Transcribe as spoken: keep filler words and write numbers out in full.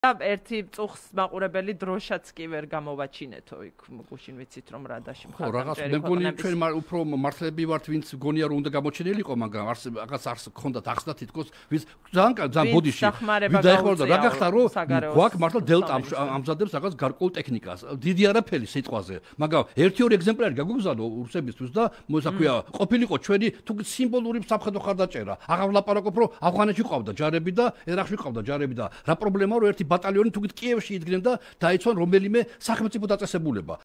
ერთი წუხს მაყურებელი დროშაც კი ვერ გამოვაჩინეთო იქ გუშინ ვიცით რომ რადაში მხარდამჭერი ხო რაღაც მე მგონი ჩვენ უფრო მართლები ვართ ვინც გონია რომ უნდა გამოჩენილიყო მაგრამ არც რაღაც არც ქონდათ ახსნა თითქოს ვინც ძალიან ძალიან ბოდიში ვიდაიხმარდა რა გახდა რომ გვაქვს მართლა დელტა ამზადებს რაღაც გარკვეულ ტექნიკას დიდი არაფერი სიტყვაზე მაგრამ ერთი ორი ეგზემპლარი გაგუგზავნო რუსებისთვის და მოსაქვია ყოფილიყო ჩვენი თუ სიმბოლური სამხედრო ხარდაჭერა აღარ ვლაპარაკობ რომ ავღანეთში ყავდა ჯარები და ერაყში ყავდა ჯარები და რა პრობლემაა რომ ერთი ბატალიონი თუ კიევში იდგნენ და დაიცვან რომელიმე სახელმწიფო დაწესებულება.